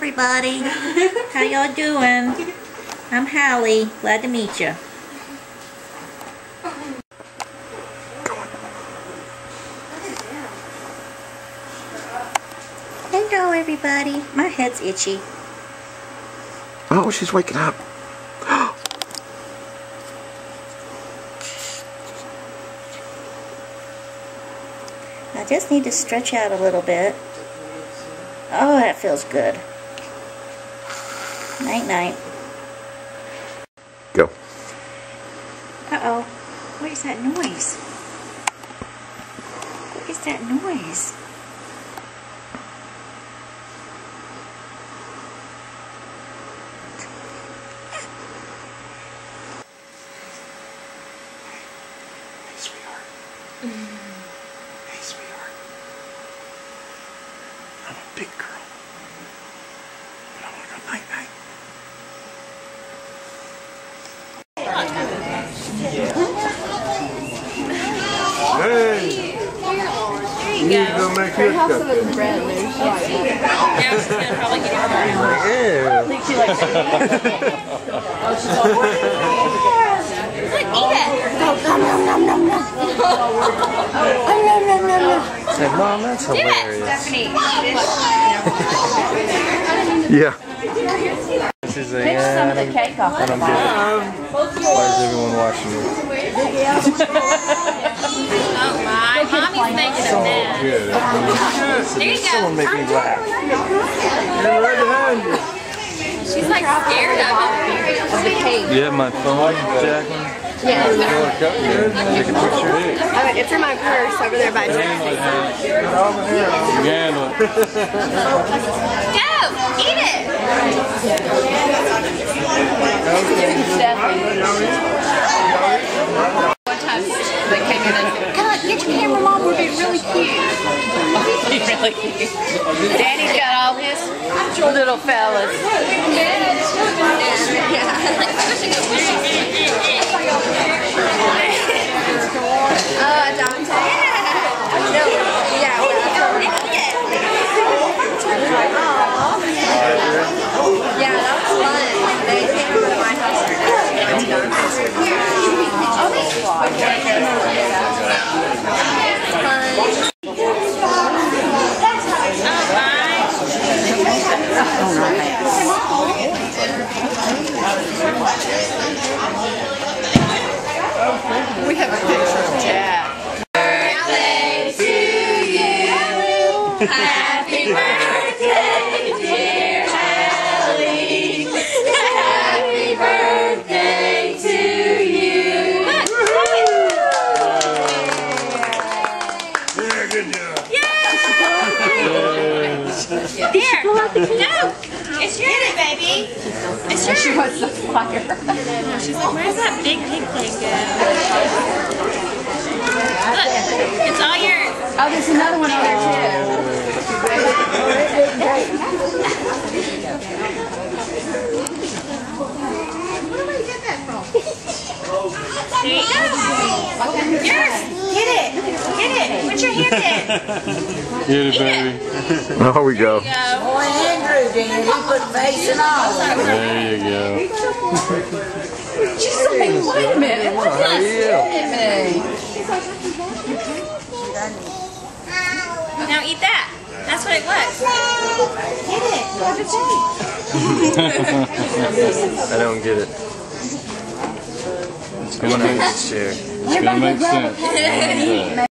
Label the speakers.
Speaker 1: everybody. How y'all doing? I'm Hallie. Glad to meet you. Hello, everybody. My head's itchy.
Speaker 2: Oh, she's waking up.
Speaker 1: I just need to stretch out a little bit. Oh, that feels good. Night, night.
Speaker 2: Go.
Speaker 1: Uh-oh. What is that noise? What is that noise?
Speaker 2: Hey, sweetheart. Hey, sweetheart. I'm a big girl. But I want to go night-night. Hey! You need to go make your cup.
Speaker 3: Yeah, she's gonna probably get it right now.
Speaker 2: Yeah.
Speaker 3: I think she likes it. Oh, she's all worried. Look, eat it.
Speaker 2: Say, Mom, that's hilarious. Yeah. This is a
Speaker 3: Pick some of the cake off the bottom.
Speaker 2: Why is everyone watching me?
Speaker 3: Oh my, Mommy's making a mess.
Speaker 2: Good.
Speaker 3: There you go.
Speaker 2: Someone make me laugh. You're right behind you.
Speaker 3: She's like scared of the cake.
Speaker 2: You have my phone, Jacqueline?
Speaker 4: Yeah.
Speaker 2: Take a picture.
Speaker 4: It's in my purse over there by Jackson.
Speaker 2: You handle it.
Speaker 3: Go! Eat it! One time they came in and come on, get your camera, Mom, we're being really cute. Really cute. Daddy's got all his little fellas.
Speaker 4: Yeah, that was fun. They came over to my house
Speaker 3: We have a picture of Jack. Birthday to you. Happy birthday, dear Hallie. Happy birthday to you.
Speaker 2: Yeah, good job.
Speaker 3: Here. No. It's yours, baby. It's yours. She wants the fire. She's like, where's that big pig thing go? Look, it's all yours.
Speaker 4: Oh, there's another one over there too.
Speaker 3: Where did we get that from? There you go. Yours. Get it. Get it. Put your hand in.
Speaker 2: Get it, baby. There we go.
Speaker 3: Boy, Andrew did. He put face and all.
Speaker 2: There you go.
Speaker 3: She's like, wait a minute. What's that me? Now eat that. That's what it was. Get it.
Speaker 2: I don't get it. It's gonna make sense. It's gonna make sense.